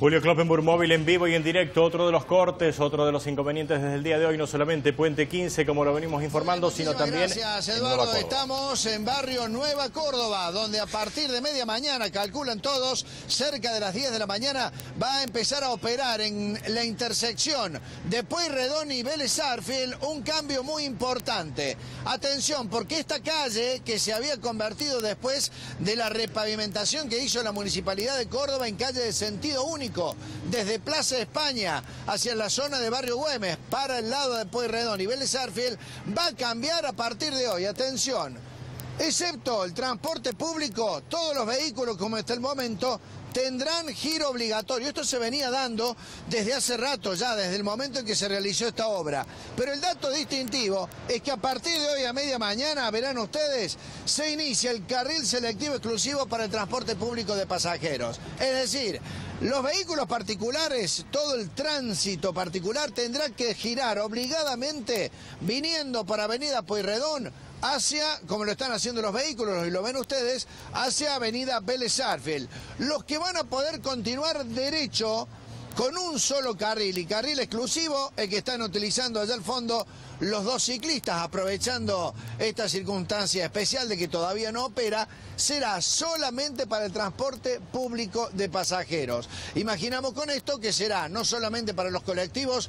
Julio Kloppenburg, móvil en vivo y en directo, otro de los cortes, otro de los inconvenientes desde el día de hoy, no solamente Puente 15, como lo venimos informando, sino también gracias, Eduardo. Estamos en barrio Nueva Córdoba, donde a partir de media mañana, calculan todos, cerca de las 10 de la mañana, va a empezar a operar en la intersección de Pueyrredón y Vélez Sarsfield un cambio muy importante. Atención, porque esta calle, que se había convertido después de la repavimentación que hizo la Municipalidad de Córdoba en calle de sentido único, desde Plaza España hacia la zona de Barrio Güemes, para el lado de Pueyrredón y Vélez Sarsfield, va a cambiar a partir de hoy. Atención, excepto el transporte público, todos los vehículos, como hasta el momento, tendrán giro obligatorio. Esto se venía dando desde hace rato ya, desde el momento en que se realizó esta obra. Pero el dato distintivo es que a partir de hoy a media mañana, verán ustedes, se inicia el carril selectivo exclusivo para el transporte público de pasajeros. Es decir, los vehículos particulares, todo el tránsito particular tendrá que girar obligadamente viniendo por Avenida Pueyrredón hacia, como lo están haciendo los vehículos, y lo ven ustedes, hacia Avenida Vélez Sarsfield. Los que van a poder continuar derecho con un solo carril y carril exclusivo, el que están utilizando allá al fondo los dos ciclistas, aprovechando esta circunstancia especial de que todavía no opera, será solamente para el transporte público de pasajeros. Imaginamos con esto que será no solamente para los colectivos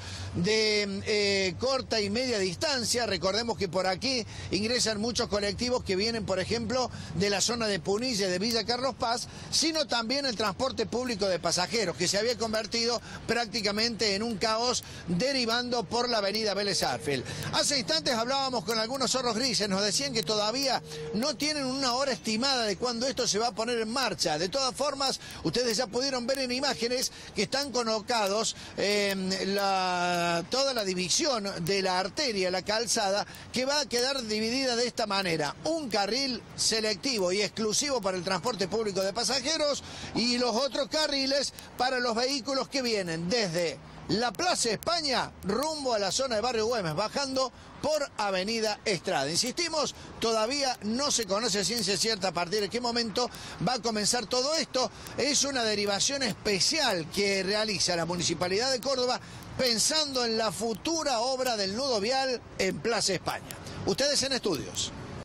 de corta y media distancia. Recordemos que por aquí ingresan muchos colectivos que vienen, por ejemplo, de la zona de Punilla, de Villa Carlos Paz, sino también el transporte público de pasajeros, que se había convertido prácticamente en un caos derivando por la avenida Vélez Sarsfield. Hace instantes hablábamos con algunos zorros grises, nos decían que todavía no tienen una hora estimada de cuándo esto se va a poner en marcha. De todas formas, ustedes ya pudieron ver en imágenes que están colocados toda la división de la arteria, la calzada, que va a quedar dividida de esta manera: un carril selectivo y exclusivo para el transporte público de pasajeros y los otros carriles para los vehículos que vienen desde la Plaza España rumbo a la zona de Barrio Güemes, bajando por Avenida Estrada. Insistimos, todavía no se conoce a ciencia cierta a partir de qué momento va a comenzar todo esto. Es una derivación especial que realiza la Municipalidad de Córdoba pensando en la futura obra del nudo vial en Plaza España. Ustedes en estudios.